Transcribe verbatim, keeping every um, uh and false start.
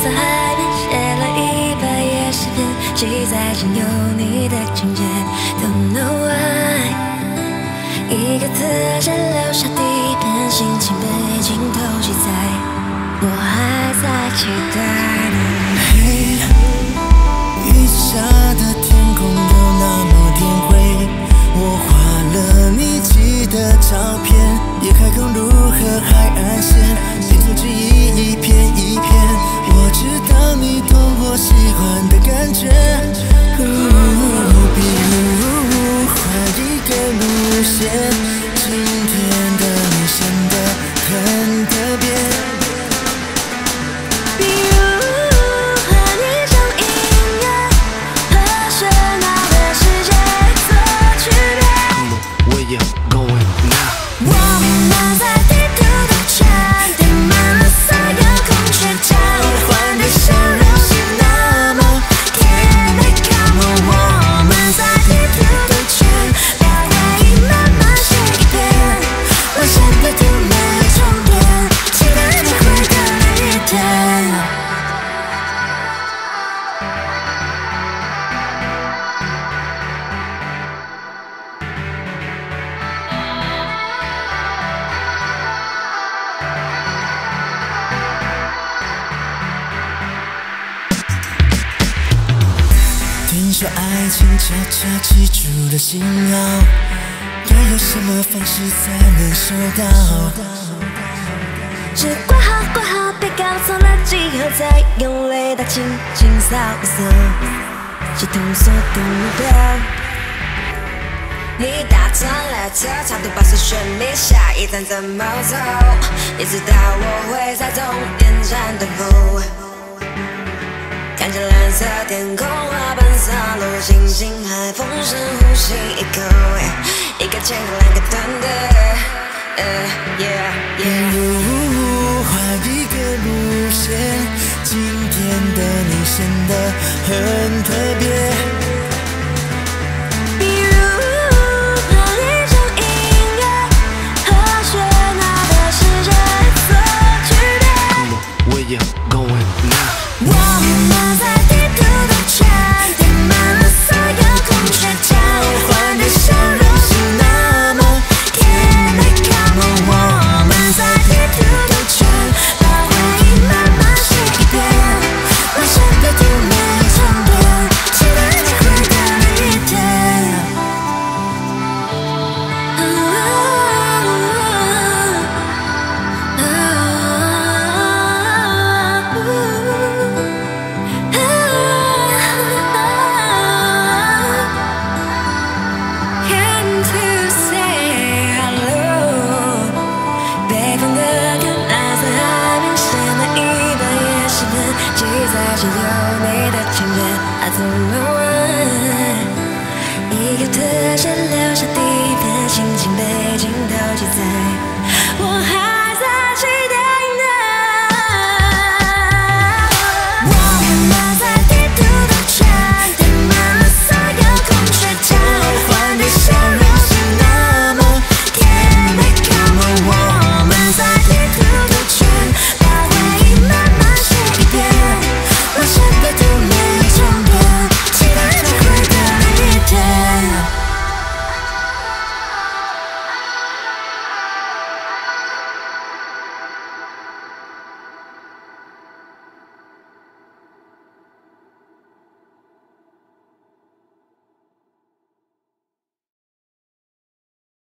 色海边写了一百页诗篇，记载仅有你的情节。Don't know why， 一个字只留下底片，心情被镜头记载，我还在期待你。 嘿，雨下的天空有那么点灰，我画了你寄的照片，也开口如何海岸线，拼凑记忆一片一片。我知道你懂我喜欢的感觉，比如换一个路线，今天的你显得很特别。听说爱情悄悄记住了信号，该有什么方式才能收到？ 是挂号挂号，别搞错了记号，再用雷达轻轻扫一扫，系统锁定目标。你打通了车，长途跋涉寻觅下一站怎么走？你知道我会在终点站等候。看着蓝色天空，滑板洒落，星星海风深呼吸一口，一个牵个两个团队，比如换一个路线，今天的你显得很特别。